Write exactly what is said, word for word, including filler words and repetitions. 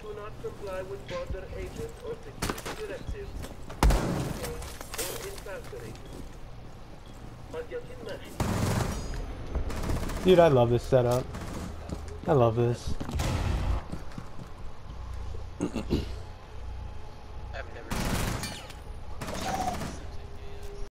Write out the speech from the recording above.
do not comply with border agent or security directives, or incarcerated. Adyatin mesh. Dude, I love this setup. I love this.